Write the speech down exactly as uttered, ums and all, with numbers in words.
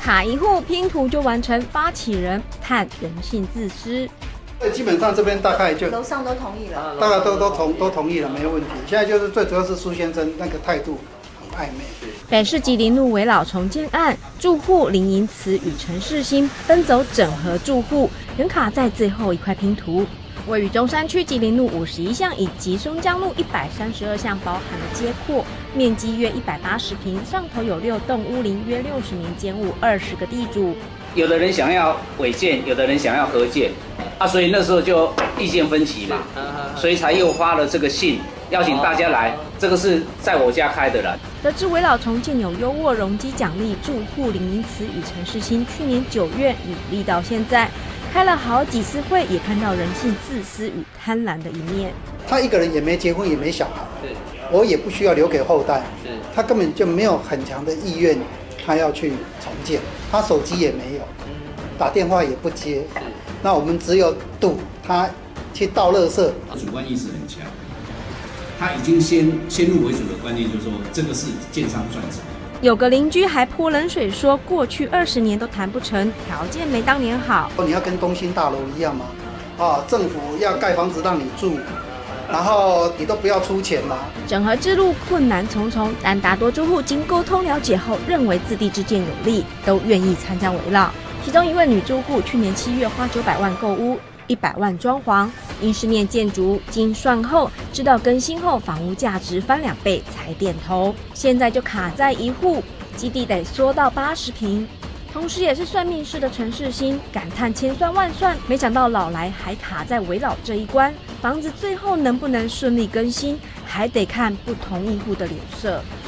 卡一户拼图就完成，发起人叹人性自私。 所以基本上这边大概就楼上都同意了， 大概都都同都同意了，没有问题。现在就是最主要是苏先生那个态度很暧昧。 北市吉林路危老重建案，住户林银慈与陈世新奔走整合住户，仍卡在最后一块拼图。位于中山区吉林路五十一巷以及松江路一百三十二巷包含了街廓，面积约一百八十平，上头有六栋屋龄约六十名间屋，二十个地主。有的人想要违建，有的人想要合建，啊，所以那时候就意见分歧嘛，所以才又发了这个信，邀请大家来。这个是在我家开的啦。得知危老重建有优渥容积奖励，住户林银慈与陈世新去年九月努力到现在。开了好几次会，也看到人性自私与贪婪的一面。 他一个人也没结婚，也没小孩，我也不需要留给后代，他根本就没有很强的意愿，他要去重建，他手机也没有，打电话也不接，那我们只有赌他去倒垃圾。 主观意识很强，他已经先先入为主的观念就是说，这个是建商赚钱。 有个邻居还泼冷水说，过去二十年都谈不成，条件没当年好。 你要跟东兴大楼一样吗？啊，政府要盖房子让你住，然后你都不要出钱吗？整合之路困难重重，但大多住户经沟通了解后，认为自地之见有利，都愿意参加围绕。其中一位女住户去年七月花九百万购屋，一百万装潢，因是念建筑，经算后知道更新后房屋价值翻两倍才点头，现在就卡在一户，基地得缩到八十平。同时也是算命师的陈世新感叹千算万算，没想到老来还卡在危老这一关，房子最后能不能顺利更新，还得看不同意户的脸色。